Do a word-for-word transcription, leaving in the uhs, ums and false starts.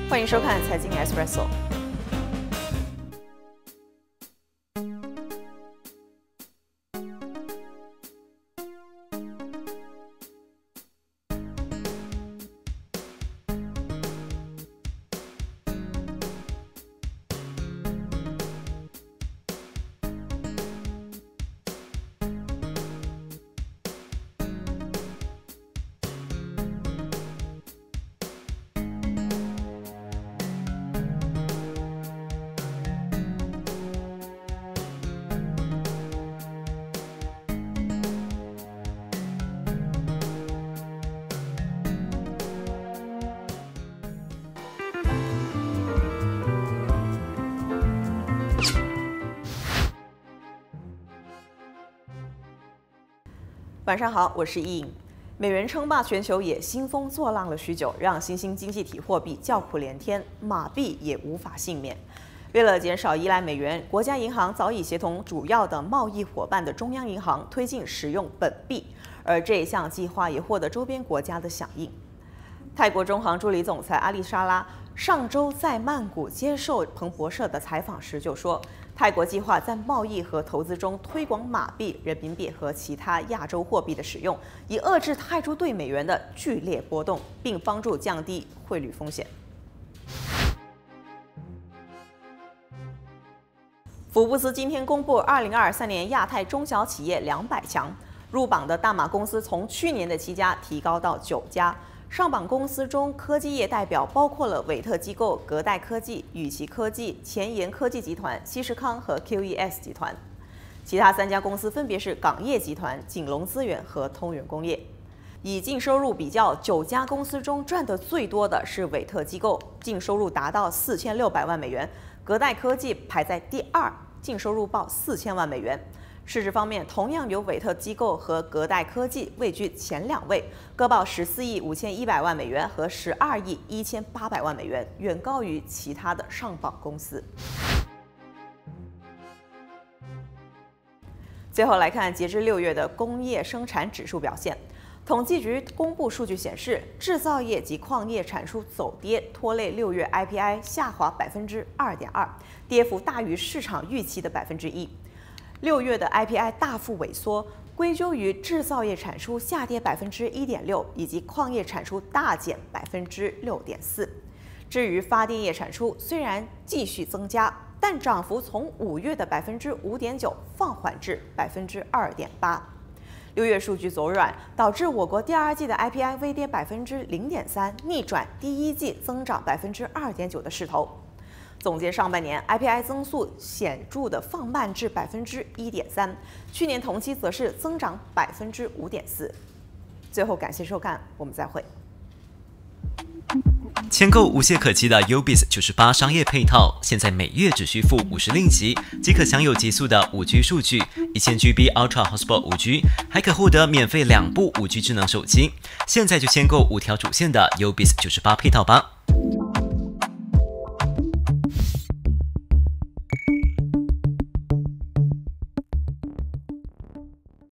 欢迎收看财经 Espresso。晚上好，我是易颖。美元称霸全球也兴风作浪了许久，让新兴经济体货币叫苦连天，马币也无法幸免。为了减少依赖美元，国家银行早已协同主要的贸易伙伴的中央银行推进使用本币，而这一项计划也获得周边国家的响应。泰国中行助理总裁阿丽莎拉上周在曼谷接受彭博社的采访时就说，泰国计划在贸易和投资中推广马币、人民币和其他亚洲货币的使用，以遏制泰铢对美元的剧烈波动，并帮助降低汇率风险。福布斯今天公布二零二三年亚太中小企业两百强，入榜的大马公司从去年的七家提高到九家。上榜公司中，科技业代表包括了韦特机构、格代科技、宇奇科技、前沿科技集团、西士康和 Q E S 集团。其他三家公司分别是港业集团、锦龙资源和通源工业。以净收入比较，九家公司中赚得最多的是韦特机构，净收入达到四千六百万美元；格代科技排在第二，净收入报四千万美元。市值方面，同样由韦特机构和格代科技位居前两位，各报十四亿五千一百万美元和十二亿一千八百万美元，远高于其他的上榜公司。最后来看截至六月的工业生产指数表现。统计局公布数据显示，制造业及矿业产出走跌，拖累六月 I P I 下滑百分之二点二，跌幅大于市场预期的百分之一。六月的 I P I 大幅萎缩，归咎于制造业产出下跌百分之一点六，以及矿业产出大减百分之六点四。至于发电业产出，虽然继续增加，但涨幅从五月的百分之五点九放缓至百分之二点八。六月数据走软，导致我国第二季的 I P I 微跌百分之零点三，逆转第一季增长百分之二点九的势头。总结上半年 I P I 增速显著的放慢至百分之一点三，去年同期则是增长百分之五点四。最后感谢收看，我们再会。 签购无懈可击的 U B I S 九十八商业配套，现在每月只需付五十令吉，即可享有极速的五 G 数据，一千 G B Ultra Hotspot 五 G， 还可获得免费两部五 G 智能手机。现在就签购五条主线的 U B I S 九十八配套吧。